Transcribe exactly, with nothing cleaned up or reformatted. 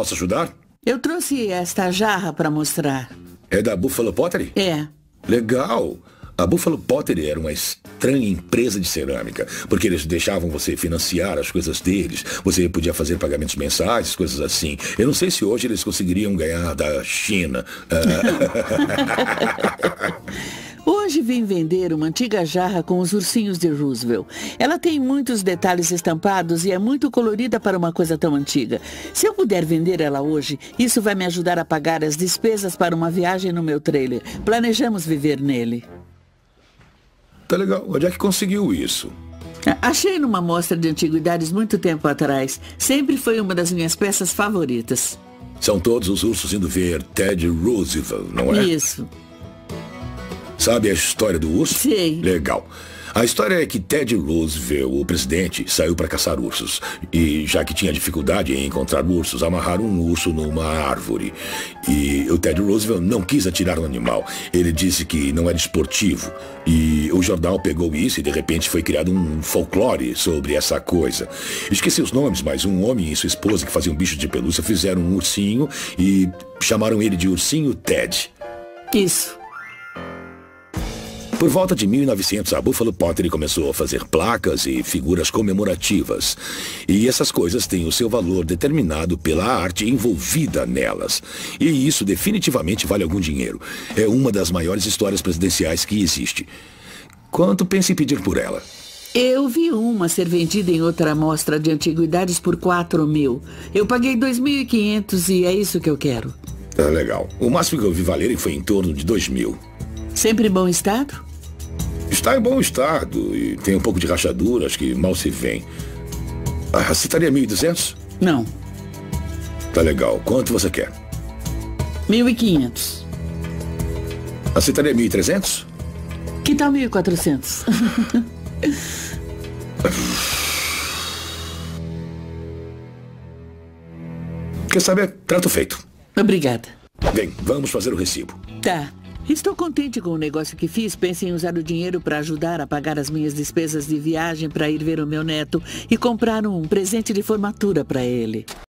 posso ajudar? Eu trouxe esta jarra para mostrar. É da Buffalo Pottery? É. Legal. A Buffalo Pottery era uma estranha empresa de cerâmica, porque eles deixavam você financiar as coisas deles, você podia fazer pagamentos mensais, coisas assim. Eu não sei se hoje eles conseguiriam ganhar da China. Hoje vim vender uma antiga jarra com os ursinhos de Roosevelt. Ela tem muitos detalhes estampados e é muito colorida para uma coisa tão antiga. Se eu puder vender ela hoje, isso vai me ajudar a pagar as despesas para uma viagem no meu trailer. Planejamos viver nele. Tá legal. Onde é que conseguiu isso? Achei numa mostra de antiguidades muito tempo atrás. Sempre foi uma das minhas peças favoritas. São todos os ursos indo ver Ted Roosevelt, não é? Isso. Sabe a história do urso? Sei. Legal. A história é que Ted Roosevelt, o presidente, saiu para caçar ursos. E já que tinha dificuldade em encontrar ursos, amarraram um urso numa árvore. E o Ted Roosevelt não quis atirar no animal. Ele disse que não era esportivo. E o jornal pegou isso e de repente foi criado um folclore sobre essa coisa. Esqueci os nomes, mas um homem e sua esposa que faziam bichos de pelúcia fizeram um ursinho e chamaram ele de Ursinho Ted. Isso. Por volta de mil e novecentos, a Buffalo Pottery começou a fazer placas e figuras comemorativas. E essas coisas têm o seu valor determinado pela arte envolvida nelas. E isso definitivamente vale algum dinheiro. É uma das maiores histórias presidenciais que existe. Quanto pensa em pedir por ela? Eu vi uma ser vendida em outra amostra de antiguidades por quatro mil. Eu paguei dois mil e quinhentos e é isso que eu quero. Tá legal. O máximo que eu vi valerem foi em torno de dois mil. Sempre em bom estado? Está em bom estado e tem um pouco de rachadura, acho que mal se vê. Ah, você estaria mil e duzentos? Não. Tá legal. Quanto você quer? Mil e quinhentos. Aceitaria mil e trezentos? Que tal mil e quatrocentos? Quer saber? Trato feito. Obrigada. Bem, vamos fazer o recibo. Tá. Estou contente com o negócio que fiz. Penso em usar o dinheiro para ajudar a pagar as minhas despesas de viagem para ir ver o meu neto e comprar um presente de formatura para ele.